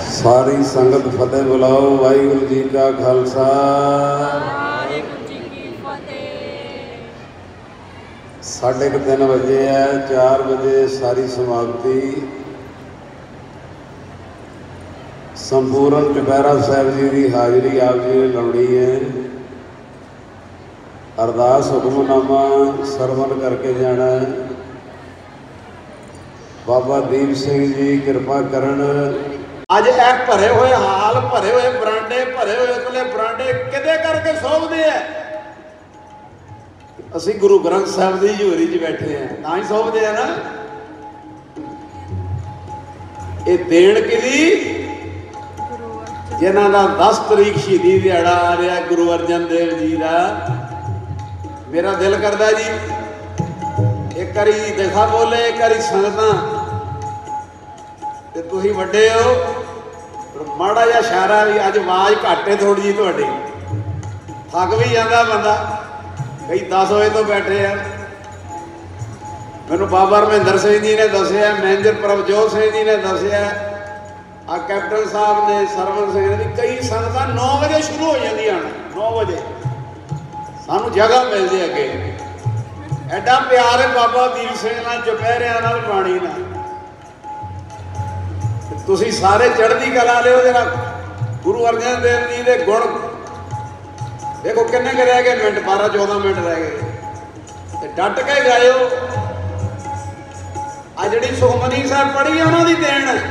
सारी संगत फतेह बुलाओ। वाहिगुरु जी का खालसा, वाहिगुरु जी की फतेह। 3:30 बजे है, 4 बजे सारी समाप्ति। संपूर्ण चुपैरा साहिब जी की हाजिरी आप जी ने लाउणी है। अरदास हुक्मनामा सरवण करके जाना है। बाबा दीप सिंह जी कृपा करन। अज ए भरे हुए हाल, भरे हुए बरांडे, भरे हुए उतले बरांडे किदे करके सौंपदे है? असी गुरु ग्रंथ साहिब की हजूरी च बैठे हैं तां ही सौंपदे है ना। ये देण किदी जिन्हां दा 10 तरीक शहीदी दिहाड़ा आ रहा गुरु अर्जन देव जी का। मेरा दिल करदा जी एक बारी दिखा बोले, एक बारी संगतां ते तुसीं वड्डे हो, माड़ा जिहा इशारा भी अज आवाज़ घट है थोड़ी जी तुहाडी, थक भी जाता बंदा। कई 10 बजे तो बैठे हैं। मैनूं बाबा रविंदर सिंह जी ने दसिया, मैनेजर प्रभजोत सिंह जी ने दसिया, आ कैप्टन साहब ने, सरवण सिंह ने, कई संगतां 9 बजे शुरू हो जांदियां ने। 9 बजे सानूं जगह मिलदी अगे। एडा प्यार है बाबा दीप सिंह नाल, चुपैरियां नाल, बाणी नाल। तुसीं सारे चढ़दी कला लिओ। जरा गुरु अर्जन देव जी के गुण देखो किन्ने के रह गए मिनट, 12-14 मिनट रह गए। डट के गायो। आ जिहड़ी सुखमनी साहब पढ़ी है उन्होंने देन है।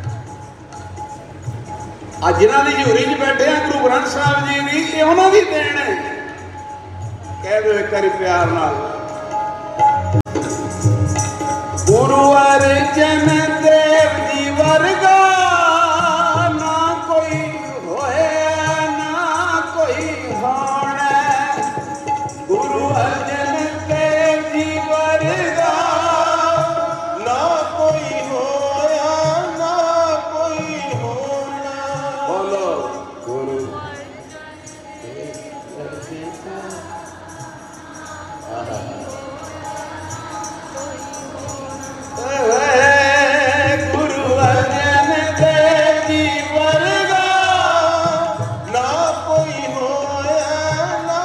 आ जिन्हां दी हजूरी च बैठे हैं गुरु ग्रंथ साहिब जी की, ये उन्होंने देन है। कह दो एक बारी प्यार नाल, गुरु अर्जन देव जी वर्गा ना कोई होए ना कोई होना। गुरु अर्जन देव जी वर्गा ना कोई होया ना कोई होना। बोलो गुरु गुरु अर्जन देव जी वर्गा ना कोई होया ना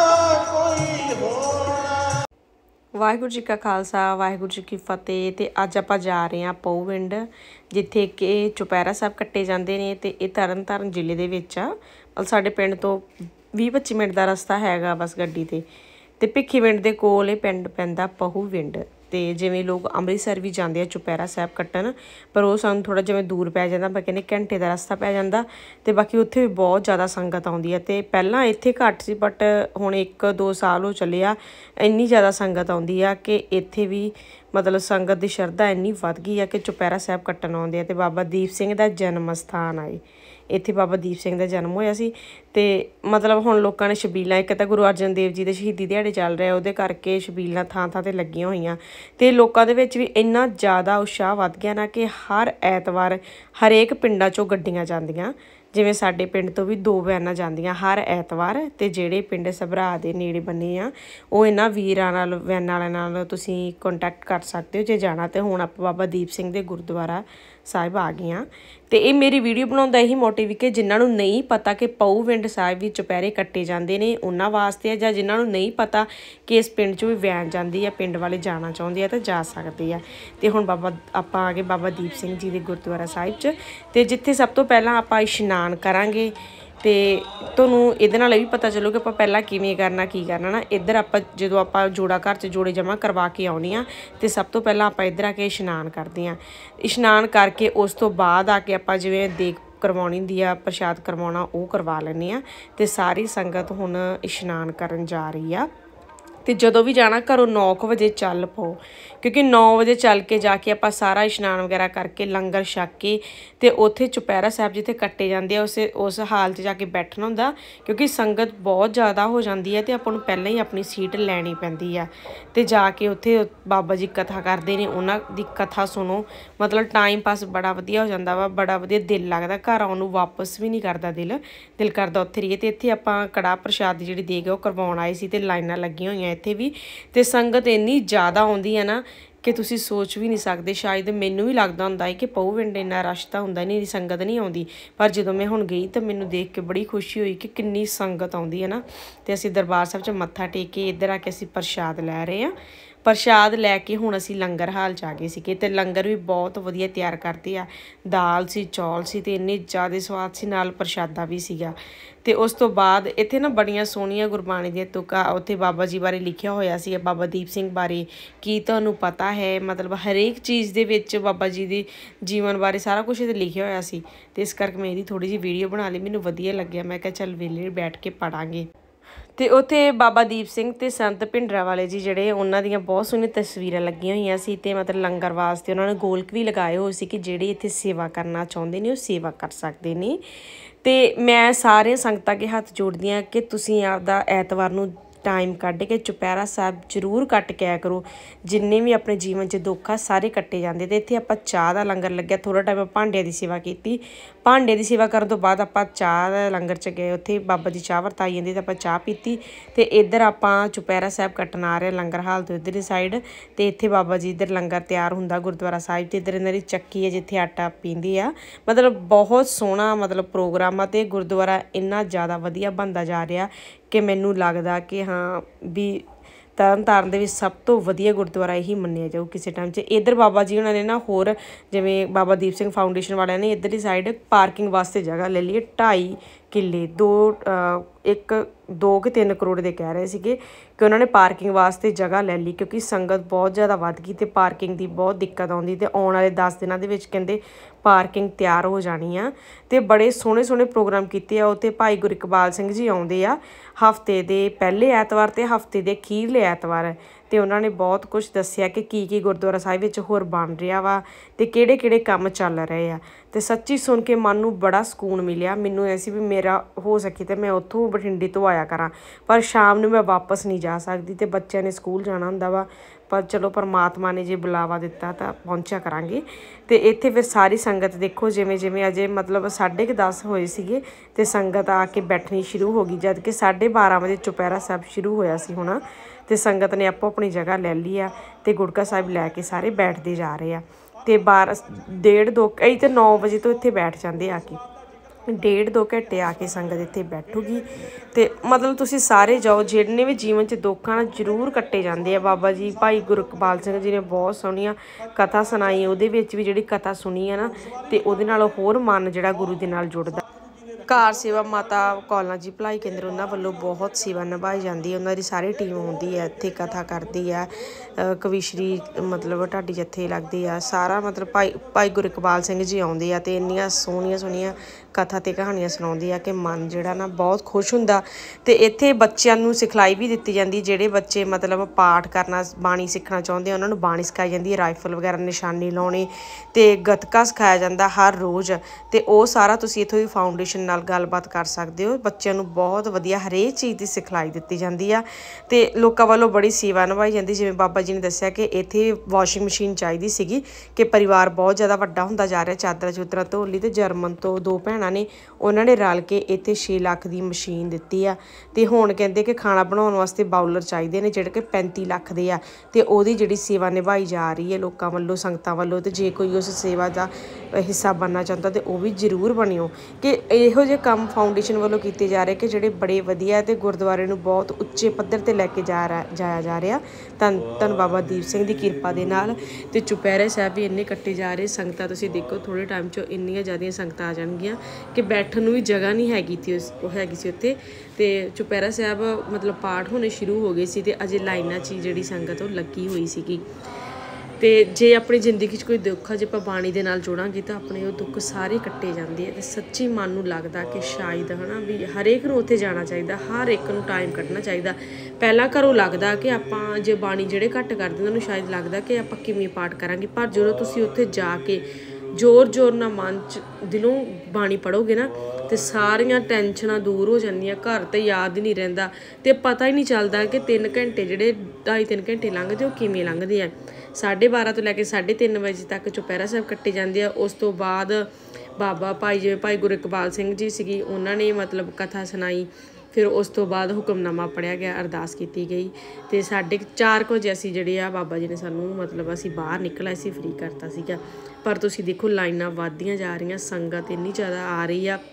कोई होना। वाहिगुरु जी का खालसा, वाहिगुरु जी की फतेह। ते अज आपां जा रहे हैं पऊविंड, जिथे कि चुपैरा साहब कट्टे जाते हैं। तो ये तरन तारण जिले के विच आ। मतलब साडे पिंड तो 20-25 मिनट का रस्ता हैगा बस गड्डी ते भिखीविंड दे कोल ये पिंड पैंदा पहूविंड। तो जिमें लोग अमृतसर भी जाते हैं चुपैरा साहब कट्टन, पर वो सानूं थोड़ा जिवें दूर पै जांदा, मैं कहनी घंटे का रस्ता पै जांदा। ते बाकी उत्थे भी बहुत ज़्यादा संगत आउंदी है। ते पहलां इत्थे घट सी, बट हुण 1-2 साल हो चले आ, इन्नी ज़्यादा संगत आउंदी आ कि इत्थे भी मतलब संगत की शरधा इन्नी वध गई है कि चुपैरा साहब कट्टन आउंदे आ। ते बाबा दीप सिंह का जन्म स्थान आए इत्थे, बाबा दीप सिंह का जन्म होया सी। ते मतलब हुण लोकां ने छबीलां, एक तां गुरु अर्जन देव जी दे शहीदी दिहाड़े चल रहे, उहदे करके छबीलां थां थां ते लगियां होईयां। ते लोकां दे विच भी इन्ना ज़्यादा उत्साह वध गया ना कि हर ऐतवार हरेक पिंडां चों गड्डियां जांदियां। जिवें साडे पिंड तो भी 2 वैनां जांदियां हर ऐतवार। ते जिहड़े पिंड सबरा दे नेड़े बन्ने आ, ਉਹ इन्हां ਵੀਰਾਂ ਨਾਲ ਵੈਨ ਵਾਲਿਆਂ ਨਾਲ ਤੁਸੀਂ ਕੰਟੈਕਟ ਕਰ ਸਕਦੇ ਹੋ ਜੇ ਜਾਣਾ। ਤੇ ਹੁਣ ਆਪਾਂ ਬਾਬਾ ਦੀਪ ਸਿੰਘ ਦੇ ਗੁਰਦੁਆਰਾ ਸਾਹਿਬ ਆ ਗਏ ਹਾਂ। ਤੇ ਇਹ ਮੇਰੀ ਵੀਡੀਓ ਬਣਾਉਣ ਦਾ ਇਹੀ ਮੋਟਿਵ ਕਿ ਜਿਨ੍ਹਾਂ ਨੂੰ ਨਹੀਂ ਪਤਾ ਕਿ ਪਊਵਿੰਡ ਸਾਹਿਬ ਵੀ ਚੁਪਹਿਰੇ ਕੱਟੇ ਜਾਂਦੇ ਨੇ ਉਹਨਾਂ ਵਾਸਤੇ ਆ, ਜਾਂ ਜਿਨ੍ਹਾਂ ਨੂੰ ਨਹੀਂ ਪਤਾ ਕਿ ਇਸ ਪਿੰਡ 'ਚੋਂ ਵੀ ਵੈਨ ਜਾਂਦੀ ਆ, ਪਿੰਡ ਵਾਲੇ ਜਾਣਾ ਚਾਹੁੰਦੇ ਆ ਤਾਂ ਜਾ ਸਕਦੇ ਆ। ਤੇ ਹੁਣ ਆਪਾਂ ਆ ਗਏ ਬਾਬਾ ਦੀਪ ਸਿੰਘ ਜੀ ਦੇ ਗੁਰਦੁਆਰਾ ਸਾਹਿਬ 'ਚ, ਤੇ ਜਿੱਥੇ ਸਭ ਤੋਂ ਪਹਿਲਾਂ ਆਪਾਂ ਇਸ਼ਨਾਨ ਕਰਾਂਗੇ। ਤੇ ਤੁਹਾਨੂੰ ਇਹਦੇ ਨਾਲ ਇਹ ਵੀ ਪਤਾ ਚੱਲੂ ਕਿ ਆਪਾਂ ਪਹਿਲਾਂ ਕਿਵੇਂ ਕਰਨਾ, ਕੀ ਕਰਨਾ ਨਾ। ਇੱਧਰ ਆਪਾਂ ਜਦੋਂ ਆਪਾਂ ਜੋੜਾ ਘਰ 'ਚ ਜੋੜੇ ਜਮ੍ਹਾਂ ਕਰਵਾ ਕੇ ਆਉਣੀ ਆ, ਤੇ ਸਭ ਤੋਂ ਪਹਿਲਾਂ ਆਪਾਂ ਇੱਧਰ ਆ ਕੇ ਇਸ਼ਨਾਨ ਕਰਦੇ ਹਾਂ। ਇਸ਼ਨਾਨ ਕਰਕੇ ਉਸ ਤੋਂ ਬਾਅਦ ਆ ਕੇ ਆਪਾਂ ਜਿਵੇਂ ਦੇਗ ਕਰਵਾਉਣੀ ਹੁੰਦੀ ਆ, ਪ੍ਰਸ਼ਾਦ ਕਰਵਾਉਣਾ, ਉਹ ਕਰਵਾ ਲੈਂਦੇ ਹਾਂ। ਤੇ ਸਾਰੀ ਸੰਗਤ ਹੁਣ ਇਸ਼ਨਾਨ ਕਰਨ ਜਾ ਰਹੀ ਆ। ਤੇ ਜਦੋਂ ਵੀ ਜਾਣਾ ਘਰੋਂ 9 ਵਜੇ ਚੱਲ ਪਓ, ਕਿਉਂਕਿ 9 ਵਜੇ ਚੱਲ ਕੇ ਜਾ ਕੇ ਆਪਾਂ ਸਾਰਾ ਇਸ਼ਨਾਨ ਵਗੈਰਾ ਕਰਕੇ ਲੰਗਰ ਛਕ ਕੇ ਤੇ ਉੱਥੇ ਚੁਪਹਿਰਾ ਸਾਹਿਬ ਜਿੱਥੇ ਕੱਟੇ ਜਾਂਦੇ ਆ ਉਸ ਹਾਲ 'ਚ ਜਾ ਕੇ ਬੈਠਣਾ ਹੁੰਦਾ, ਕਿਉਂਕਿ ਸੰਗਤ ਬਹੁਤ ਜ਼ਿਆਦਾ ਹੋ ਜਾਂਦੀ ਹੈ ਤੇ ਆਪਾਂ ਨੂੰ ਪਹਿਲਾਂ ਹੀ ਆਪਣੀ ਸੀਟ ਲੈਣੀ ਪੈਂਦੀ ਆ। ਤੇ ਜਾ ਕੇ ਉੱਥੇ ਬਾਬਾ ਜੀ ਕਥਾ ਕਰਦੇ ਨੇ, ਉਹਨਾਂ ਦੀ ਕਥਾ ਸੁਣੋ। ਮਤਲਬ ਟਾਈਮ ਪਾਸ ਬੜਾ ਵਧੀਆ ਹੋ ਜਾਂਦਾ ਵਾ, ਬੜਾ ਵਧੀਆ ਦਿਲ ਲੱਗਦਾ। ਘਰ ਆਉਣ ਨੂੰ ਵਾਪਸ ਵੀ ਨਹੀਂ ਕਰਦਾ ਦਿਲ ਕਰਦਾ ਉੱਥੇ ਰਹੀਏ। ਤੇ ਇੱਥੇ ਆਪਾਂ ਕੜਾਹ ਪ੍ਰਸ਼ਾਦ ਦੀ ਜਿਹੜੀ ਦੇਗ ਉਹ ਕਰਵਾਉਣ ਆਏ ਸੀ ਤੇ ਲਾਈਨਾਂ ਲੱਗੀਆਂ ਹੋਈਆਂ ਇੱਥੇ ਵੀ। ਤੇ ਸੰਗਤ ਇੰਨੀ ਜ਼ਿਆਦਾ ਆਉਂਦੀ ਹੈ ਨਾ ਕਿ ਤੁਸੀਂ ਸੋਚ ਵੀ ਨਹੀਂ ਸਕਦੇ। ਸ਼ਾਇਦ ਮੈਨੂੰ ਵੀ ਲੱਗਦਾ ਹੁੰਦਾ ਹੈ ਕਿ ਪਊਵਿੰਡ ਇੰਨਾ ਰਸ਼ ਤਾਂ ਹੁੰਦਾ ਨਹੀਂ, ਸੰਗਤ ਨਹੀਂ ਆਉਂਦੀ, ਪਰ ਜਦੋਂ ਮੈਂ ਹੁਣ ਗਈ ਤਾਂ ਮੈਨੂੰ ਦੇਖ ਕੇ ਬੜੀ ਖੁਸ਼ੀ ਹੋਈ ਕਿ ਕਿੰਨੀ ਸੰਗਤ ਆਉਂਦੀ ਹੈ ਨਾ। ਤੇ ਅਸੀਂ ਦਰਬਾਰ ਸਾਹਿਬ 'ਚ ਮੱਥਾ ਟੇਕ ਕੇ ਇੱਧਰ ਆ ਕੇ ਅਸੀਂ ਪ੍ਰਸ਼ਾਦ ਲੈ ਰਹੇ ਹਾਂ। ਪ੍ਰਸ਼ਾਦ ਲੈ ਕੇ ਹੁਣ ਅਸੀਂ ਲੰਗਰ ਹਾਲ 'ਚ ਆ ਗਏ ਸੀਗੇ ਤੇ ਲੰਗਰ ਵੀ ਬਹੁਤ ਵਧੀਆ ਤਿਆਰ ਕਰਦੇ ਆ। ਦਾਲ ਸੀ, ਚੌਲ ਸੀ ਤੇ ਇੰਨੇ ਜ਼ਿਆਦਾ ਸਵਾਦ ਸੀ, ਨਾਲ ਪ੍ਰਸ਼ਾਦਾ ਵੀ ਸੀਗਾ। ਤੇ ਉਸ ਤੋਂ ਬਾਅਦ ਇੱਥੇ ਨਾ ਬੜੀਆਂ ਸੋਹਣੀਆਂ ਗੁਰਬਾਣੀ ਦੀਆਂ ਤੁਕਾਂ, ਉੱਥੇ ਬਾਬਾ ਜੀ ਬਾਰੇ ਲਿਖਿਆ ਹੋਇਆ ਸੀ, ਬਾਬਾ ਦੀਪ ਸਿੰਘ ਬਾਰੇ, ਕੀ ਤੁਹਾਨੂੰ ਪਤਾ ਹੈ, ਮਤਲਬ ਹਰੇਕ ਚੀਜ਼ ਦੇ ਵਿੱਚ ਬਾਬਾ ਜੀ ਦੇ ਜੀਵਨ ਬਾਰੇ ਸਾਰਾ ਕੁਝ ਇਹਦੇ ਲਿਖਿਆ ਹੋਇਆ ਸੀ। ਤੇ ਇਸ ਕਰਕੇ ਮੈਂ ਇਹਦੀ ਥੋੜ੍ਹੀ ਜਿਹੀ ਵੀਡੀਓ ਬਣਾ ਲਈ, ਮੈਨੂੰ ਵਧੀਆ ਲੱਗਿਆ। ਮੈਂ ਕਿਹਾ ਚੱਲ ਵੇਲੇ ਬੈਠ ਕੇ ਪੜਾਂਗੇ। ਤੇ ਉੱਥੇ ਬਾਬਾ ਦੀਪ ਸਿੰਘ ਤੇ ਸੰਤ ਭਿੰਡਰਾਂ ਵਾਲੇ ਜੀ ਜਿਹੜੇ, ਉਹਨਾਂ ਦੀਆਂ ਬਹੁਤ ਸੋਹਣੀਆਂ ਤਸਵੀਰਾਂ ਲੱਗੀਆਂ ਹੋਈਆਂ ਸੀ। ਤੇ ਮਤਲਬ ਲੰਗਰ ਵਾਸਤੇ ਉਹਨਾਂ ਨੇ ਗੋਲਕ ਵੀ ਲਗਾਏ ਹੋਏ ਸੀ ਕਿ ਜਿਹੜੇ ਇੱਥੇ ਸੇਵਾ ਕਰਨਾ ਚਾਹੁੰਦੇ ਨੇ ਉਹ ਸੇਵਾ ਕਰ ਸਕਦੇ ਨੇ। ਤੇ ਮੈਂ ਸਾਰੇ ਸੰਗਤਾਂ ਅੱਗੇ ਹੱਥ ਜੋੜਦੀ ਹਾਂ ਕਿ ਤੁਸੀਂ ਆਪਦਾ ਐਤਵਾਰ ਨੂੰ ਟਾਈਮ ਕੱਢ ਕੇ ਚੁਪਹਿਰਾ ਸਾਹਿਬ ਜ਼ਰੂਰ ਕੱਟ ਕੇ ਆਇਆ ਕਰੋ। ਜਿੰਨੇ ਵੀ ਆਪਣੇ ਜੀਵਨ 'ਚ ਦੁੱਖ ਆ ਸਾਰੇ ਕੱਟੇ ਜਾਂਦੇ। ਤੇ ਇੱਥੇ ਆਪਾਂ ਚਾਹ ਦਾ ਲੰਗਰ ਲੱਗਿਆ, ਥੋੜ੍ਹਾ ਟਾਈਮ ਭਾਂਡਿਆਂ ਦੀ ਸੇਵਾ ਕੀਤੀ। ਭਾਂਡੇ ਦੀ ਸੇਵਾ ਕਰਨ ਤੋਂ ਬਾਅਦ ਆਪਾਂ ਚਾਹ ਦਾ ਲੰਗਰ 'ਚ ਗਏ, ਉੱਥੇ ਬਾਬਾ ਜੀ ਚਾਹ ਵਰਤਾਈ ਜਾਂਦੀ ਤੇ ਆਪਾਂ ਚਾਹ ਪੀਤੀ। ਤੇ ਇੱਧਰ ਆਪਾਂ ਚੁਪਹਿਰਾ ਸਾਹਿਬ ਕੱਟਣ ਆ ਰਹੇ ਲੰਗਰ ਹਾਲ ਤੋਂ ਇੱਧਰਲੀ ਸਾਈਡ। ਤੇ ਇੱਥੇ ਬਾਬਾ ਜੀ ਇੱਧਰ ਲੰਗਰ ਤਿਆਰ ਹੁੰਦਾ ਗੁਰਦੁਆਰਾ ਸਾਹਿਬ। ਤੇ ਇੱਧਰ ਇਹਨਾਂ ਦੀ ਚੱਕੀ ਹੈ ਜਿੱਥੇ ਆਟਾ ਪੀਂਦੀ ਆ। ਮਤਲਬ ਬਹੁਤ ਸੋਹਣਾ ਮਤਲਬ ਪ੍ਰੋਗਰਾਮ ਆ ਤੇ ਗੁਰਦੁਆਰਾ ਇੰਨਾ ਜ਼ਿਆਦਾ ਵਧੀਆ ਬਣਦਾ ਜਾ ਰਿਹਾ ਕਿ ਮੈਨੂੰ ਲੱਗਦਾ ਕਿ ਹਾਂ ਵੀ ਤਰਨ ਤਾਰਨ ਦੇ ਵਿੱਚ ਸਭ ਤੋਂ ਵਧੀਆ ਗੁਰਦੁਆਰਾ ਇਹੀ ਮੰਨਿਆ ਜਾਊ ਕਿਸੇ ਟਾਈਮ 'ਚ। ਇੱਧਰ ਬਾਬਾ ਜੀ ਉਹਨਾਂ ਨੇ ਨਾ ਹੋਰ ਜਿਵੇਂ ਬਾਬਾ ਦੀਪ ਸਿੰਘ ਫਾਊਂਡੇਸ਼ਨ ਵਾਲਿਆਂ ਨੇ ਇੱਧਰਲੀ ਸਾਈਡ ਪਾਰਕਿੰਗ ਵਾਸਤੇ ਜਗ੍ਹਾ ਲੈ ਲਈ ਹੈ 2.5 ਕਿੱਲੇ, 2 ਕਿ 3 ਕਰੋੜ ਦੇ ਕਹਿ ਰਹੇ ਸੀਗੇ ਕਿ ਉਹਨਾਂ ਨੇ ਪਾਰਕਿੰਗ ਵਾਸਤੇ ਜਗ੍ਹਾ ਲੈ ਲਈ, ਕਿਉਂਕਿ ਸੰਗਤ ਬਹੁਤ ਜ਼ਿਆਦਾ ਵੱਧ ਗਈ ਤੇ ਪਾਰਕਿੰਗ ਦੀ ਬਹੁਤ ਦਿੱਕਤ ਆਉਂਦੀ। ਤੇ ਆਉਣ ਵਾਲੇ 10 ਦਿਨਾਂ ਦੇ ਵਿੱਚ ਕਹਿੰਦੇ ਪਾਰਕਿੰਗ ਤਿਆਰ ਹੋ ਜਾਣੀ ਆ। ਤੇ ਬੜੇ ਸੋਹਣੇ ਸੋਹਣੇ ਪ੍ਰੋਗਰਾਮ ਕੀਤੇ ਆ। ਉੱਥੇ ਭਾਈ ਗੁਰਇਕਬਾਲ ਸਿੰਘ ਜੀ ਆਉਂਦੇ ਆ ਹਫਤੇ ਦੇ ਪਹਿਲੇ ਐਤਵਾਰ ਤੇ ਹਫਤੇ ਦੇ ਅਖੀਰਲੇ ਐਤਵਾਰ। ਤੇ ਉਹਨਾਂ ਨੇ ਬਹੁਤ ਕੁਝ ਦੱਸਿਆ ਕਿ ਕੀ ਗੁਰਦੁਆਰਾ ਸਾਹਿਬ ਵਿੱਚ ਹੋਰ ਬਣ ਰਿਹਾ ਵਾ ਤੇ ਕਿਹੜੇ ਕਿਹੜੇ ਕੰਮ ਚੱਲ ਰਹੇ ਆ। ਤੇ ਸੱਚੀ ਸੁਣ ਕੇ ਮਨ ਨੂੰ ਬੜਾ ਸਕੂਨ ਮਿਲਿਆ। ਮੈਨੂੰ ਐਸੀ ਵੀ ਮੇਰਾ ਹੋ ਸਕੇ ਤੇ ਮੈਂ ਉੱਥੋਂ ਬਠਿੰਡੇ ਤੋਂ ਆਇਆ ਕਰਾਂ, ਪਰ ਸ਼ਾਮ ਨੂੰ ਮੈਂ ਵਾਪਸ ਨਹੀਂ ਜਾ ਸਕਦੀ ਤੇ ਬੱਚਿਆਂ ਨੇ ਸਕੂਲ ਜਾਣਾ ਹੁੰਦਾ ਵਾ। ਪਰ ਚਲੋ ਪਰਮਾਤਮਾ ਨੇ ਜੇ ਬੁਲਾਵਾ ਦਿੱਤਾ ਤਾਂ ਪਹੁੰਚਿਆ ਕਰਾਂਗੇ। ਤੇ ਇੱਥੇ ਫਿਰ ਸਾਰੀ ਸੰਗਤ ਦੇਖੋ ਜਿਵੇਂ ਜਿਵੇਂ ਅਜੇ ਮਤਲਬ 10:30 ਹੋਏ ਸੀਗੇ ਤੇ ਸੰਗਤ ਆ ਕੇ ਬੈਠਣੀ ਸ਼ੁਰੂ ਹੋ ਗਈ, ਜਦ ਕਿ 12:30 ਵਜੇ ਚੁਪਹਿਰਾ ਸਾਹਿਬ ਸ਼ੁਰੂ ਹੋਇਆ ਸੀ ਹੁਣ। ਤੇ ਸੰਗਤ ਨੇ ਆਪੋ ਆਪਣੀ ਜਗ੍ਹਾ ਲੈ ਲਈ ਆ ਤੇ ਗੁੜਕਾ ਸਾਹਿਬ ਲੈ ਕੇ ਸਾਰੇ ਬੈਠਦੇ ਜਾ ਰਹੇ ਆ। ਤੇ 1:30-2 ਕਈ ਤੇ 9 ਵਜੇ ਤੋਂ ਇੱਥੇ ਬੈਠ ਜਾਂਦੇ ਆ ਕੇ, 1.5-2 ਘੰਟੇ ਆ ਕੇ ਸੰਗਤ ਇੱਥੇ ਬੈਠੂਗੀ। ਤੇ ਮਤਲਬ ਤੁਸੀਂ ਸਾਰੇ ਜਾਓ, ਜਿੰਨੇ ਵੀ ਜੀਵਨ 'ਚ ਦੁੱਖ ਆ ਨਾ ਜ਼ਰੂਰ ਕੱਟੇ ਜਾਂਦੇ ਆ। ਬਾਬਾ ਜੀ ਭਾਈ ਗੁਰਇਕਬਾਲ ਸਿੰਘ ਜੀ ਨੇ ਬਹੁਤ ਸੋਹਣੀਆਂ ਕਥਾ ਸੁਣਾਈ, ਉਹਦੇ ਵਿੱਚ ਵੀ ਜਿਹੜੀ ਕਥਾ ਸੁਣੀ ਆ ਨਾ ਤੇ ਉਹਦੇ ਨਾਲ ਹੋਰ ਮਨ ਜਿਹੜਾ ਗੁਰੂ ਦੇ ਨਾਲ ਜੁੜਦਾ। ਕਾਰ ਸੇਵਾ ਮਾਤਾ ਕੌਲਾਂ ਜੀ ਭਲਾਈ ਕੇਂਦਰ ਉਹਨਾਂ ਵੱਲੋਂ ਬਹੁਤ ਸੇਵਾ ਨਿਭਾਈ ਜਾਂਦੀ ਹੈ। ਉਹਨਾਂ ਦੀ ਸਾਰੀ ਟੀਮ ਹੁੰਦੀ ਹੈ ਇੱਥੇ, ਕਥਾ ਕਰਦੀ ਆ, ਕਵੀਸ਼ਰੀ ਮਤਲਬ ਢਾਡੀ ਜੱਥੇ ਲੱਗਦੇ ਆ, ਸਾਰਾ ਮਤਲਬ ਭਾਈ ਗੁਰਇਕਬਾਲ ਸਿੰਘ ਜੀ ਆਉਂਦੇ ਆ ਤੇ ਇੰਨੀਆਂ ਸੋਹਣੀਆਂ ਸੋਹਣੀਆਂ ਕਥਾ ਤੇ ਕਹਾਣੀਆਂ ਸੁਣਾਉਂਦੀ ਆ ਕਿ ਮਨ ਜਿਹੜਾ ਨਾ ਬਹੁਤ ਖੁਸ਼ ਹੁੰਦਾ। ਤੇ ਇੱਥੇ ਬੱਚਿਆਂ ਨੂੰ ਸਿਖਲਾਈ ਵੀ ਦਿੱਤੀ ਜਾਂਦੀ, ਜਿਹੜੇ ਬੱਚੇ ਮਤਲਬ ਪਾਠ ਕਰਨਾ ਬਾਣੀ ਸਿੱਖਣਾ ਚਾਹੁੰਦੇ ਆ ਉਹਨਾਂ ਨੂੰ ਬਾਣੀ ਸਿਖਾਈ ਜਾਂਦੀ ਹੈ, ਰਾਈਫਲ ਵਗੈਰਾ ਨਿਸ਼ਾਨੀ ਲਾਉਣੀ ਤੇ ਗੱਤਕਾ ਸਿਖਾਇਆ ਜਾਂਦਾ ਹਰ ਰੋਜ਼। ਤੇ ਉਹ ਸਾਰਾ ਤੁਸੀਂ ਇੱਥੋਂ ਦੀ ਫਾਊਂਡੇਸ਼ਨ ਨਾਲ ਗੱਲਬਾਤ ਕਰ ਸਕਦੇ ਹੋ। ਬੱਚਿਆਂ ਨੂੰ ਬਹੁਤ ਵਧੀਆ ਹਰੇਕ ਚੀਜ਼ ਦੀ ਸਿਖਲਾਈ ਦਿੱਤੀ ਜਾਂਦੀ ਆ ਤੇ ਲੋਕਾਂ ਵੱਲੋਂ ਬੜੀ ਸੇਵਾ ਨਿਭਾਈ ਜਾਂਦੀ। ਜਿਵੇਂ ਬਾਬਾ ਜੀ ਨੇ ਦੱਸਿਆ ਕਿ ਇੱਥੇ ਵਾਸ਼ਿੰਗ ਮਸ਼ੀਨ ਚਾਹੀਦੀ ਸੀਗੀ ਕਿ ਪਰਿਵਾਰ ਬਹੁਤ ਜ਼ਿਆਦਾ ਵੱਡਾ ਹੁੰਦਾ ਜਾ ਰਿਹਾ, ਚਾਦਰਾਂ ਚੂਦਰਾਂ ਧੋਣ ਲਈ। ਤੇ ਜਰਮਨ ਤੋਂ 2 ਭੈਣਾਂ ਨੇ, ਉਹਨਾਂ ਨੇ ਰਲ ਕੇ ਇੱਥੇ 6 ਲੱਖ ਦੀ ਮਸ਼ੀਨ ਦਿੱਤੀ ਆ। ਤੇ ਹੁਣ ਕਹਿੰਦੇ ਕਿ ਖਾਣਾ ਬਣਾਉਣ ਵਾਸਤੇ ਬਾਊਲਰ ਚਾਹੀਦੇ ਨੇ ਜਿਹੜੇ ਕਿ 35 ਲੱਖ ਦੇ ਆ। ਤੇ ਉਹਦੀ ਜਿਹੜੀ ਸੇਵਾ ਨਿਭਾਈ ਜਾ ਰਹੀ ਹੈ ਲੋਕਾਂ ਵੱਲੋਂ, ਸੰਗਤਾਂ ਵੱਲੋਂ। ਤੇ ਜੇ ਕੋਈ ਉਸ ਸੇਵਾ ਦਾ ਹਿੱਸਾ ਬਣਨਾ ਚਾਹੁੰਦਾ ਤੇ ਉਹ ਵੀ ਜ਼ਰੂਰ ਬਣਿਓ ਕਿ ਇਹੋ ਜਿਹੇ ਕੰਮ ਫਾਊਂਡੇਸ਼ਨ ਵੱਲੋਂ ਕੀਤੇ ਜਾ ਰਹੇ ਕਿ ਜਿਹੜੇ ਬੜੇ ਵਧੀਆ ਤੇ ਗੁਰਦੁਆਰੇ ਨੂੰ ਬਹੁਤ ਉੱਚੇ ਪੱਧਰ 'ਤੇ ਲੈ ਕੇ ਜਾਇਆ ਜਾ ਰਿਹਾ। ਧੰਨ ਬਾਬਾ ਦੀਪ ਸਿੰਘ ਦੀ ਕਿਰਪਾ ਦੇ ਨਾਲ। ਤੇ ਚੁਪਹਿਰੇ ਸਾਹਿਬ ਵੀ ਇੰਨੇ ਕੱਟੇ ਜਾ ਰਹੇ। ਸੰਗਤਾਂ ਤੁਸੀਂ ਦੇਖੋ ਥੋੜ੍ਹੇ ਟਾਈਮ 'ਚ ਇੰਨੀਆਂ ਜ਼ਿਆਦੀਆਂ ਸੰਗਤਾਂ ਆ ਜਾਣਗੀਆਂ ਕਿ ਬੈਠਣ ਨੂੰ ਵੀ ਜਗ੍ਹਾ ਨਹੀਂ ਹੈਗੀ ਸੀ ਉੱਥੇ। ਤੇ ਚੁਪਹਿਰਾ ਸਾਹਿਬ ਮਤਲਬ ਪਾਠ ਹੋਣੇ ਸ਼ੁਰੂ ਹੋ ਗਏ ਸੀ ਤੇ ਅਜੇ ਲਾਈਨਾਂ 'ਚ ਜਿਹੜੀ ਸੰਗਤ ਉਹ ਲੱਗੀ ਹੋਈ ਸੀਗੀ। ਤੇ ਜੇ ਆਪਣੀ ਜ਼ਿੰਦਗੀ 'ਚ ਕੋਈ ਦੁੱਖ ਆ, ਜੇ ਆਪਾਂ ਬਾਣੀ ਦੇ ਨਾਲ ਜੋੜਾਂਗੇ ਤਾਂ ਆਪਣੇ ਉਹ ਦੁੱਖ ਸਾਰੇ ਕੱਟੇ ਜਾਂਦੇ ਆ। ਤੇ ਸੱਚੀ ਮਨ ਨੂੰ ਲੱਗਦਾ ਕਿ ਸ਼ਾਇਦ ਹੈ ਨਾ ਵੀ ਹਰੇਕ ਨੂੰ ਉੱਥੇ ਜਾਣਾ ਚਾਹੀਦਾ, ਹਰ ਇੱਕ ਨੂੰ ਟਾਈਮ ਕੱਢਣਾ ਚਾਹੀਦਾ। ਪਹਿਲਾਂ ਘਰੋਂ ਲੱਗਦਾ ਕਿ ਆਪਾਂ ਜੇ ਬਾਣੀ ਜਿਹੜੇ ਘੱਟ ਕਰਦੇ ਉਹਨਾਂ ਨੂੰ ਸ਼ਾਇਦ ਲੱਗਦਾ ਕਿ ਆਪਾਂ ਕਿਵੇਂ ਪਾਠ ਕਰਾਂਗੇ, ਪਰ ਜਦੋਂ ਤੁਸੀਂ ਉੱਥੇ ਜਾ ਕੇ ਜ਼ੋਰ ਨਾਲ ਮਨ 'ਚ ਦਿਲੋਂ ਬਾਣੀ ਪੜ੍ਹੋਗੇ ਨਾ ਤੇ ਸਾਰੀਆਂ ਟੈਨਸ਼ਨਾਂ ਦੂਰ ਹੋ ਜਾਂਦੀਆਂ। ਘਰ ਤੇ ਯਾਦ ਹੀ ਨਹੀਂ ਰਹਿੰਦਾ ਤੇ ਪਤਾ ਹੀ ਨਹੀਂ ਚੱਲਦਾ ਕਿ 3 ਘੰਟੇ ਜਿਹੜੇ 2.5-3 ਘੰਟੇ ਲੰਘਦੇ ਉਹ ਕਿਵੇਂ ਲੰਘਦੇ ਆ। 12:30 ਤੋਂ ਲੈ ਕੇ 3:30 ਵਜੇ ਤੱਕ ਚੁਪਹਿਰਾ ਸਾਹਿਬ ਕੱਟੇ ਜਾਂਦੇ ਆ। ਉਸ ਤੋਂ ਬਾਅਦ ਬਾਬਾ ਭਾਈ ਜਿਵੇਂ ਭਾਈ ਗੁਰਇਕਬਾਲ ਸਿੰਘ ਜੀ ਸੀਗੀ, ਉਹਨਾਂ ਨੇ ਮਤਲਬ ਕਥਾ ਸੁਣਾਈ फिर उस तो बाद हुक्मनामा पढ़िया गया, अरदास की गई तो 4:30 वजे असी जिहड़े आ बाबा जी ने सानू मतलब असी बाहर निकल आए सी, फ्री करता सीगा। पर तुसीं देखो लाइनां वधदियां जा रही, संगत इन्नी ज़्यादा आ रही आ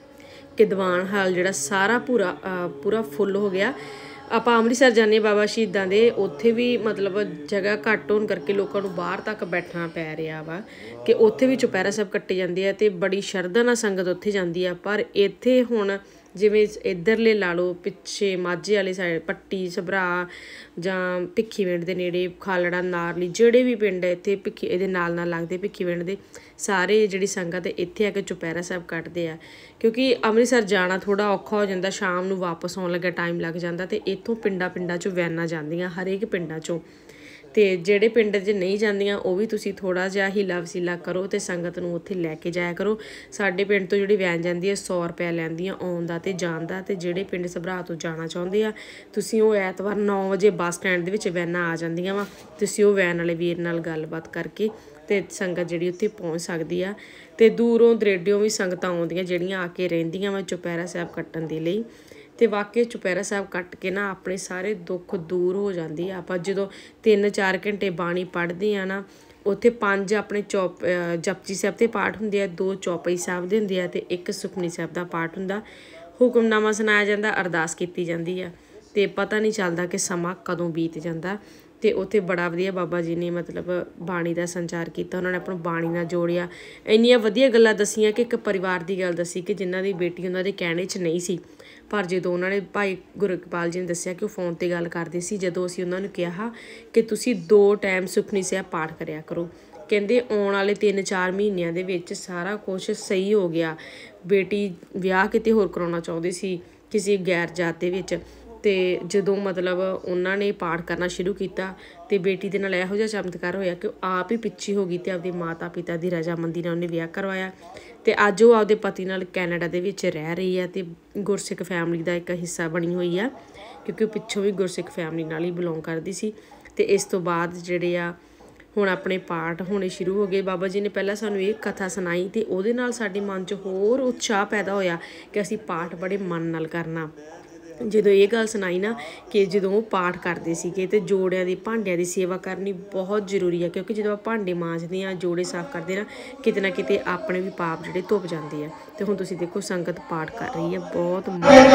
कि दीवान हाल जिहड़ा सारा पूरा फुल हो गया। ਆਪਾਂ ਅੰਮ੍ਰਿਤਸਰ ਜਾਂਦੇ ਬਾਬਾ ਸ਼ਹੀਦਾਂ ਦੇ, ਉੱਥੇ ਵੀ ਮਤਲਬ ਜਗ੍ਹਾ ਘੱਟ ਹੋਣ ਕਰਕੇ ਲੋਕਾਂ ਨੂੰ ਬਾਹਰ ਤੱਕ ਬੈਠਣਾ ਪੈ ਰਿਹਾ ਵਾ ਕਿ ਉੱਥੇ ਵੀ ਚੁਪਹਿਰਾ ਸਾਹਿਬ ਕੱਟੇ ਜਾਂਦੇ ਆ ਅਤੇ ਬੜੀ ਸ਼ਰਧਾ ਨਾਲ ਸੰਗਤ ਉੱਥੇ ਜਾਂਦੀ ਆ। ਪਰ ਇੱਥੇ ਹੁਣ ਜਿਵੇਂ ਇੱਧਰਲੇ ਲਾ ਲਓ ਪਿੱਛੇ ਮਾਝੇ ਵਾਲੀ ਸਾਈਡ ਪੱਟੀ ਸਭਰਾ ਜਾਂ ਭਿੱਖੀਵਿੰਡ ਦੇ ਨੇੜੇ ਖਾਲੜਾ ਨਾਰਲੀ ਜਿਹੜੇ ਵੀ ਪਿੰਡ ਇੱਥੇ ਇਹਦੇ ਨਾਲ ਲੱਗਦੇ ਭਿੱਖੀਵਿੰਡ ਦੇ ਸਾਰੇ ਜਿਹੜੀ ਸੰਗਤ ਇੱਥੇ ਆ ਕੇ ਚੁਪਹਿਰਾ ਸਾਹਿਬ ਕੱਟਦੇ ਆ। ਕਿਉਂਕਿ ਅੰਮ੍ਰਿਤਸਰ ਜਾਣਾ ਥੋੜ੍ਹਾ ਔਖਾ ਹੋ ਜਾਂਦਾ, ਸ਼ਾਮ ਨੂੰ ਵਾਪਸ ਆਉਣ ਲੱਗਾ ਟਾਈਮ ਲੱਗ ਜਾਂਦਾ ਅਤੇ ਇੱਥੋਂ ਪਿੰਡਾਂ 'ਚੋਂ ਵੈਨਾਂ ਜਾਂਦੀਆਂ ਹਰੇਕ ਪਿੰਡਾਂ 'ਚੋਂ। ਅਤੇ ਜਿਹੜੇ ਪਿੰਡ 'ਚ ਨਹੀਂ ਜਾਂਦੀਆਂ ਉਹ ਵੀ ਤੁਸੀਂ ਥੋੜ੍ਹਾ ਜਿਹਾ ਹੀਲਾ ਵਸੀਲਾ ਕਰੋ ਅਤੇ ਸੰਗਤ ਨੂੰ ਉੱਥੇ ਲੈ ਕੇ ਜਾਇਆ ਕਰੋ। ਸਾਡੇ ਪਿੰਡ ਤੋਂ ਜਿਹੜੀ ਵੈਨ ਜਾਂਦੀ ਹੈ 100 ਰੁਪਇਆ ਲੈਂਦੀਆਂ ਆਉਣ ਦਾ ਅਤੇ ਜਾਣ ਦਾ। ਅਤੇ ਜਿਹੜੇ ਪਿੰਡ ਸਭਰਾ ਤੋਂ ਜਾਣਾ ਚਾਹੁੰਦੇ ਆ ਤੁਸੀਂ ਉਹ ਐਤਵਾਰ 9 ਵਜੇ ਬੱਸ ਸਟੈਂਡ ਦੇ ਵਿੱਚ ਵੈਨਾਂ ਆ ਜਾਂਦੀਆਂ ਵਾ, ਤੁਸੀਂ ਉਹ ਵੈਨ ਵਾਲੇ ਵੀਰ ਨਾਲ ਗੱਲਬਾਤ ਕਰਕੇ ਅਤੇ ਸੰਗਤ ਜਿਹੜੀ ਉੱਥੇ ਪਹੁੰਚ ਸਕਦੀ ਆ। ਅਤੇ ਦੂਰੋਂ ਦਰੇਡਿਓਂ ਵੀ ਸੰਗਤਾਂ ਆਉਂਦੀਆਂ ਜਿਹੜੀਆਂ ਆ ਕੇ ਰਹਿੰਦੀਆਂ ਵਾ ਚੁਪਹਿਰਾ ਸਾਹਿਬ ਕੱਟਣ ਦੇ ਲਈ। ਅਤੇ ਵਾਕਈ ਚੁਪਹਿਰਾ ਸਾਹਿਬ ਕੱਟ ਕੇ ਨਾ ਆਪਣੇ ਸਾਰੇ ਦੁੱਖ ਦੂਰ ਹੋ ਜਾਂਦੀ ਆ। ਆਪਾਂ ਜਦੋਂ 3-4 ਘੰਟੇ ਬਾਣੀ ਪੜ੍ਹਦੇ ਆ ਨਾ, ਉੱਥੇ 5 ਆਪਣੇ ਜਪਜੀ ਸਾਹਿਬ ਦੇ ਪਾਠ ਹੁੰਦੇ ਆ, 2 ਚੌਪਈ ਸਾਹਿਬ ਦੇ ਹੁੰਦੇ ਆ ਅਤੇ 1 ਸੁਖਮਨੀ ਸਾਹਿਬ ਦਾ ਪਾਠ ਹੁੰਦਾ। ਹੁਕਮਨਾਮਾ ਸੁਣਾਇਆ ਜਾਂਦਾ, ਅਰਦਾਸ ਕੀਤੀ ਜਾਂਦੀ ਆ ਅਤੇ ਪਤਾ ਨਹੀਂ ਚੱਲਦਾ ਕਿ ਸਮਾਂ ਕਦੋਂ ਬੀਤ ਜਾਂਦਾ। ਅਤੇ ਉੱਥੇ ਬੜਾ ਵਧੀਆ ਬਾਬਾ ਜੀ ਨੇ ਮਤਲਬ ਬਾਣੀ ਦਾ ਸੰਚਾਰ ਕੀਤਾ, ਉਹਨਾਂ ਨੇ ਆਪਣਾ ਬਾਣੀ ਨਾਲ ਜੋੜਿਆ। ਇੰਨੀਆਂ ਵਧੀਆ ਗੱਲਾਂ ਦੱਸੀਆਂ ਕਿ ਇੱਕ ਪਰਿਵਾਰ ਦੀ ਗੱਲ ਦੱਸੀ ਕਿ ਜਿਨ੍ਹਾਂ ਦੀ ਬੇਟੀ ਉਹਨਾਂ ਦੇ ਕਹਿਣੇ 'ਚ ਨਹੀਂ ਸੀ, ਪਰ ਜਦੋਂ ਉਹਨਾਂ ਨੇ ਭਾਈ ਗੁਰਕਪਾਲ ਜੀ ਨੇ ਦੱਸਿਆ ਕਿ ਉਹ ਫੋਨ 'ਤੇ ਗੱਲ ਕਰਦੇ ਸੀ, ਜਦੋਂ ਅਸੀਂ ਉਹਨਾਂ ਨੂੰ ਕਿਹਾ ਕਿ ਤੁਸੀਂ 2 ਟਾਈਮ ਸੁਖਮਨੀ ਸਾਹਿਬ ਪਾਠ ਕਰਿਆ ਕਰੋ, ਕਹਿੰਦੇ ਆਉਣ ਵਾਲੇ 3-4 ਮਹੀਨਿਆਂ ਦੇ ਵਿੱਚ ਸਾਰਾ ਕੁਛ ਸਹੀ ਹੋ ਗਿਆ। ਬੇਟੀ ਵਿਆਹ ਕਿਤੇ ਹੋਰ ਕਰਾਉਣਾ ਚਾਹੁੰਦੀ ਸੀ ਕਿਸੇ ਗੈਰ ਜਾਤ ਦੇ ਵਿੱਚ, ਅਤੇ ਜਦੋਂ ਮਤਲਬ ਉਹਨਾਂ ਨੇ ਪਾਠ ਕਰਨਾ ਸ਼ੁਰੂ ਕੀਤਾ ਅਤੇ ਬੇਟੀ ਦੇ ਨਾਲ ਇਹੋ ਜਿਹਾ ਚਮਤਕਾਰ ਹੋਇਆ ਕਿ ਉਹ ਆਪ ਹੀ ਪਿੱਛੇ ਹੋ ਗਈ ਅਤੇ ਆਪਦੇ ਮਾਤਾ ਪਿਤਾ ਦੀ ਰਜ਼ਾਮੰਦੀ ਨਾਲ ਉਹਨੇ ਵਿਆਹ ਕਰਵਾਇਆ। ਅਤੇ ਅੱਜ ਉਹ ਆਪਦੇ ਪਤੀ ਨਾਲ ਕੈਨੇਡਾ ਦੇ ਵਿੱਚ ਰਹਿ ਰਹੀ ਹੈ ਅਤੇ ਗੁਰਸਿੱਖ ਫੈਮਿਲੀ ਦਾ ਇੱਕ ਹਿੱਸਾ ਬਣੀ ਹੋਈ ਆ, ਕਿਉਂਕਿ ਉਹ ਪਿੱਛੋਂ ਵੀ ਗੁਰਸਿੱਖ ਫੈਮਿਲੀ ਨਾਲ ਹੀ ਬਿਲੋਂਗ ਕਰਦੀ ਸੀ। ਅਤੇ ਇਸ ਤੋਂ ਬਾਅਦ ਜਿਹੜੇ ਆ ਹੁਣ ਆਪਣੇ ਪਾਠ ਹੋਣੇ ਸ਼ੁਰੂ ਹੋ ਗਏ। ਬਾਬਾ ਜੀ ਨੇ ਪਹਿਲਾਂ ਸਾਨੂੰ ਇਹ ਕਥਾ ਸੁਣਾਈ ਅਤੇ ਉਹਦੇ ਨਾਲ ਸਾਡੇ ਮਨ 'ਚ ਹੋਰ ਉਤਸ਼ਾਹ ਪੈਦਾ ਹੋਇਆ ਕਿ ਅਸੀਂ ਪਾਠ ਬੜੇ ਮਨ ਨਾਲ ਕਰਨਾ। ਜਦੋਂ ਇਹ ਗੱਲ ਸੁਣਾਈ ਨਾ ਕਿ ਜਦੋਂ ਉਹ ਪਾਠ ਕਰਦੇ ਸੀਗੇ ਅਤੇ ਜੋੜਿਆਂ ਦੀ ਭਾਂਡਿਆਂ ਦੀ ਸੇਵਾ ਕਰਨੀ ਬਹੁਤ ਜ਼ਰੂਰੀ ਆ, ਕਿਉਂਕਿ ਜਦੋਂ ਆਪਾਂ ਭਾਂਡੇ ਮਾਂਜਦੇ ਹਾਂ ਜੋੜੇ ਸਾਫ਼ ਕਰਦੇ ਨਾ ਕਿਤੇ ਨਾ ਕਿਤੇ ਆਪਣੇ ਵੀ ਪਾਪ ਜਿਹੜੇ ਧੁੱਪ ਜਾਂਦੇ ਆ। ਅਤੇ ਹੁਣ ਤੁਸੀਂ ਦੇਖੋ ਸੰਗਤ ਪਾਠ ਕਰ ਰਹੀ ਹੈ ਬਹੁਤ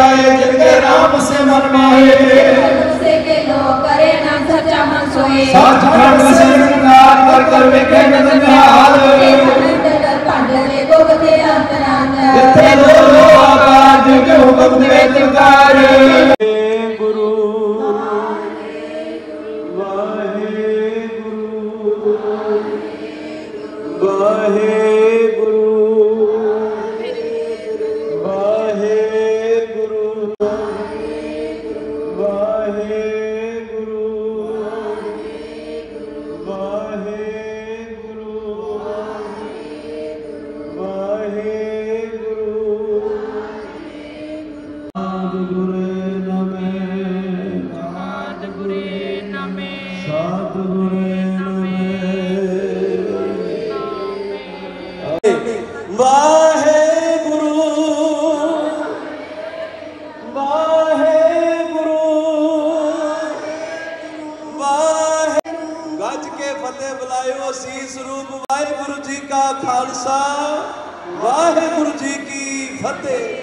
ਗੱਜ ਕੇ ਫਤਿਹ ਬੁਲਾਇਓ ਸੀਸ ਰੂਪ ਵਾਹਿਗੁਰੂ ਜੀ ਕਾ ਖਾਲਸਾ ਵਾਹਿਗੁਰੂ ਜੀ ਕੀ ਫਤਿਹ।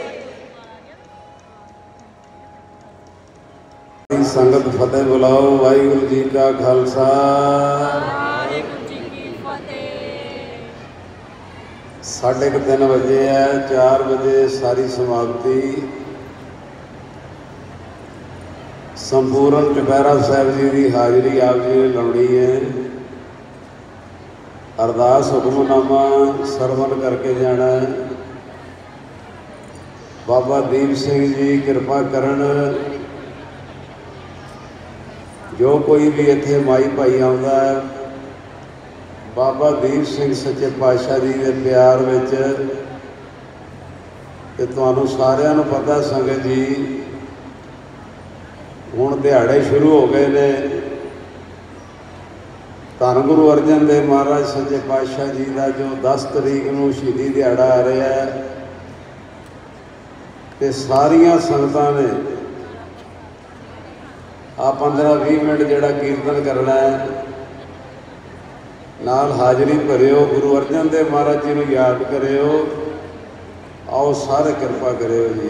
ਸੰਗਤ ਫਤਿਹ ਬੁਲਾਓ, ਵਾਹਿਗੁਰੂ ਜੀ ਕਾ ਖਾਲਸਾ ਵਾਹਿਗੁਰੂ ਜੀ ਕੀ ਫਤਿਹ। 3:30 ਵਜੇ ਹੈ, 4 ਵਜੇ ਸਾਰੀ ਸਮਾਪਤੀ। ਸੰਪੂਰਨ ਚੁਪਹਿਰਾ ਸਾਹਿਬ ਜੀ ਦੀ ਹਾਜ਼ਰੀ ਆਪ ਜੀ ਨੇ ਲਾਉਣੀ ਹੈ। ਅਰਦਾਸ ਹੁਕਮਨਾਮਾ ਸਰਵਣ ਕਰਕੇ ਜਾਣਾ ਹੈ। ਬਾਬਾ ਦੀਪ ਸਿੰਘ ਜੀ ਕਿਰਪਾ ਕਰਨ, ਜੋ ਕੋਈ ਵੀ ਇੱਥੇ ਮਾਈ ਭਾਈ ਆਉਂਦਾ ਹੈ ਬਾਬਾ ਦੀਪ ਸਿੰਘ ਸੱਚੇ ਪਾਤਸ਼ਾਹ ਜੀ ਦੇ ਪਿਆਰ ਵਿੱਚ। ਤੇ ਤੁਹਾਨੂੰ ਸਾਰਿਆਂ ਨੂੰ ਪਤਾ ਸੰਗਤ ਜੀ ਹੁਣ ਦਿਹਾੜੇ ਸ਼ੁਰੂ ਹੋ ਗਏ ਨੇ। ਧੰਨ ਗੁਰੂ ਅਰਜਨ ਦੇਵ ਮਹਾਰਾਜ ਸੱਚੇ ਪਾਤਸ਼ਾਹ ਜੀ ਦਾ ਜੋ 10 ਤਰੀਕ ਨੂੰ ਸ਼ਹੀਦੀ ਦਿਹਾੜਾ ਆ ਰਿਹਾ ਹੈ, ਤੇ ਸਾਰੀਆਂ ਸੰਗਤਾਂ ਨੇ ਆ 15-20 ਮਿੰਟ ਜਿਹੜਾ ਕੀਰਤਨ ਕਰਨਾ ਹੈ, ਨਾਲ ਹਾਜ਼ਰੀ ਭਰਿਓ, ਗੁਰੂ ਅਰਜਨ ਦੇਵ ਮਹਾਰਾਜ ਜੀ ਨੂੰ ਯਾਦ ਕਰਿਓ। आओ सारे कृपा करियो जी।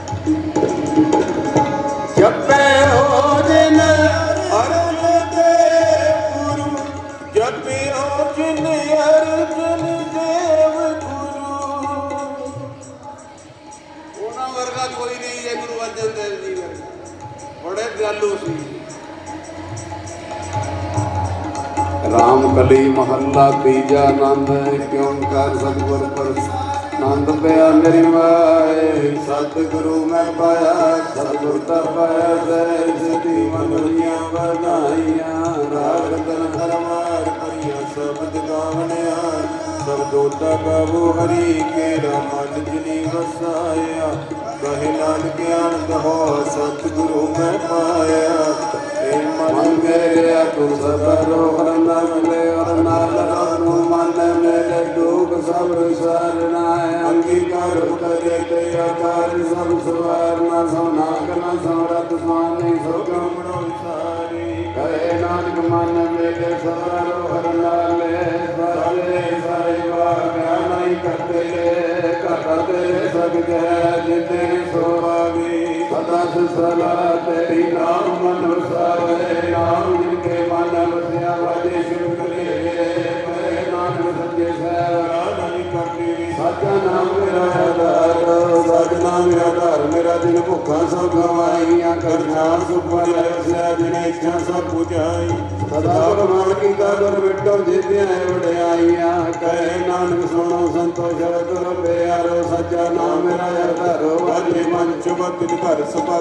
जपे हो जिन अर्जुन देव गुरु, जपे हो जिन अर्जुन देव गुरु। उन्हां वर्गा कोई नहीं है गुरु अर्जन देव जी वर्गा, बड़े दयालु सी। राम कली महला तीजा नंद क्यों कर सतगुर पर नंद पिया मेरी माए। सतगुरु मैं पाया सतगुर ता पाया सैसी मनोरियां बनाइया। राग तन हरमार करिया शब्द गावनिया, सब दोता गावो हरि के मन जिनी वसाया। कहे नान ज्ञान कहो सतगुरु मैं पाया। मन मेरे तू सबरो हरना मिले और नाल रानू मन मेरे दुख सब विसारनाए। अंगीकार करे दयाकार सब सवारना, सौनाक न समरत स्वामी सुगमनो विसारी। कहे नानक मन मेरे सबरो हरना ले, सारे सारे वाग्या नहीं करते करते सब जय जिते सोभावी। सदा सदा तेरी नाम मन वसावे, नाम जिनके मन वसिया वाजे शुक्रिय। मेरे नानक सच्चे सैरा नहीं करती, सच्चा नाम मेरा आधार, सच नाम मेरा आधार। मेरा दिन भुखा सब गवाइया, करना सुपा लैसा जिन इच्छा सब बुझाई। सदा प्रमाण की कर बिटो जितिया वड्याइया। कहे नानक सुनो संतोष तुर प्यारो, सच्चा नाम मेरा आधार। वाजे मन चुबत घर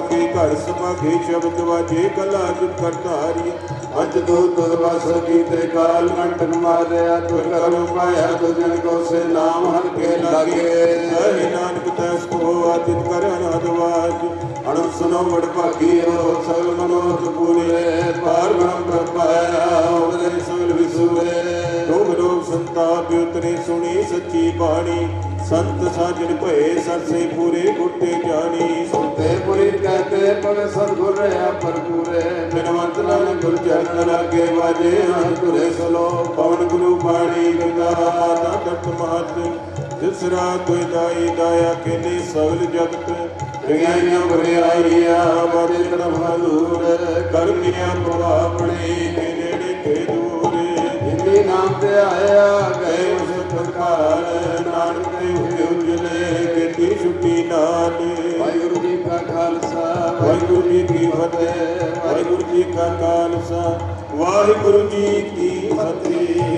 सभागी शब्द वाजे कला जुट करतारी। अज दूत बस कीते काल कंटन मारिया, तु करम पाया तुझन को से नाम हर के लागे। सही नानक तैस को आदित कर अनादवाज, अणु सुनो बड़ भागी हो सब मनोरथ पूरे। पार ब्रह्म प्रपाया उदय सुल विसुरे। रोग रोग संताप उतरे सुनी सच्ची बाणी, संत साजन भये सरसे पूरे गुटे जानी। सुनते पुरी कहते पवे सतगुर रहा भरपूरे। बिनवंत नानक गुर चरण लागे वाजे हर तुरे सलो। पवन गुरु बाणी गंगा माता दत्त महत, तिसरा कोई दाई दाया केने सगल जगत। रियाइयां बरियाइया बाजे तरफ दूर, करमिया प्रभावणे के नेड़े के दूर। जिन्नी नाम ते आया गए उस प्रकार, नानक ते हुए उजले केती छुट्टी नाल। वाहिगुरु जी का खालसा वाहिगुरु जी की फतेह, वाहिगुरु जी का खालसा वाहिगुरु जी की फतेह।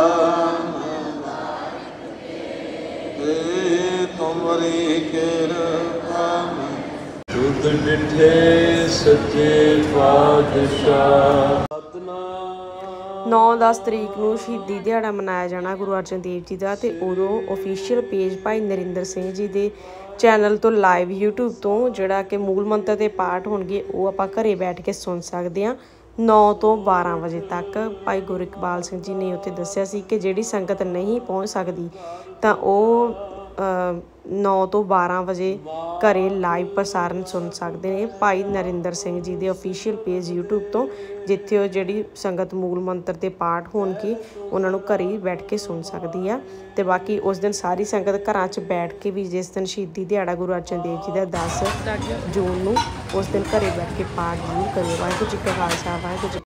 तुमरी कृपा तुद डिठे सच्चे पातशाह। 9-10 ਤਰੀਕ ਨੂੰ ਸ਼ਹੀਦੀ ਦਿਹਾੜਾ ਮਨਾਇਆ ਜਾਣਾ ਗੁਰੂ ਅਰਜਨ ਦੇਵ ਜੀ ਦਾ, ਤੇ ਉਦੋਂ ਅਫੀਸ਼ੀਅਲ ਪੇਜ ਭਾਈ ਨਰਿੰਦਰ ਸਿੰਘ ਜੀ ਦੇ ਚੈਨਲ ਤੋਂ ਲਾਈਵ YouTube ਤੋਂ ਜਿਹੜਾ ਕਿ ਮੂਲ ਮੰਤਰ ਦੇ ਪਾਠ ਹੋਣਗੇ ਉਹ ਆਪਾਂ ਘਰੇ ਬੈਠ ਕੇ ਸੁਣ ਸਕਦੇ ਹਾਂ 9 ਤੋਂ 12 ਵਜੇ ਤੱਕ। ਭਾਈ ਗੁਰੂ ਇਕਬਾਲ ਸਿੰਘ ਜੀ ਨੇ ਉੱਥੇ ਦੱਸਿਆ ਸੀ ਕਿ ਜਿਹੜੀ ਸੰਗਤ ਨਹੀਂ ਪਹੁੰਚ ਸਕਦੀ ਤਾਂ ਉਹ 9 ਤੋਂ 12 ਵਜੇ ਘਰੇ ਲਾਈਵ ਪ੍ਰਸਾਰਨ ਸੁਣ ਸਕਦੇ ਨੇ ਭਾਈ ਨਰਿੰਦਰ ਸਿੰਘ ਜੀ ਦੇ ਅਫੀਸ਼ੀਅਲ ਪੇਜ YouTube ਤੋਂ, ਜਿੱਥੇ ਉਹ ਜਿਹੜੀ ਸੰਗਤ ਮੂਲ ਮੰਤਰ ਦੇ ਪਾਠ ਹੋਣਗੇ ਉਹਨਾਂ ਨੂੰ ਘਰੇ ਬੈਠ ਕੇ ਸੁਣ ਸਕਦੀ ਆ। ਤੇ ਬਾਕੀ ਉਸ ਦਿਨ ਸਾਰੀ ਸੰਗਤ ਘਰਾਂ 'ਚ ਬੈਠ ਕੇ ਵੀ, ਜਿਸ ਦਿਨ ਸ਼ਹੀਦੀ ਦਿਹਾੜਾ ਗੁਰੂ ਅਰਜਨ ਦੇਵ ਜੀ ਦਾ 10 ਜੂਨ ਨੂੰ, ਉਸ ਦਿਨ ਘਰੇ ਬੈਠ ਕੇ ਪਾਠ ਜ਼ਰੂਰ ਕਰਿਓ। ਵਾਹਿਗੁਰੂ ਜੀ ਕਾ ਖਾਲਸਾ ਵਾਹਿਗੁਰੂ ਜੀ।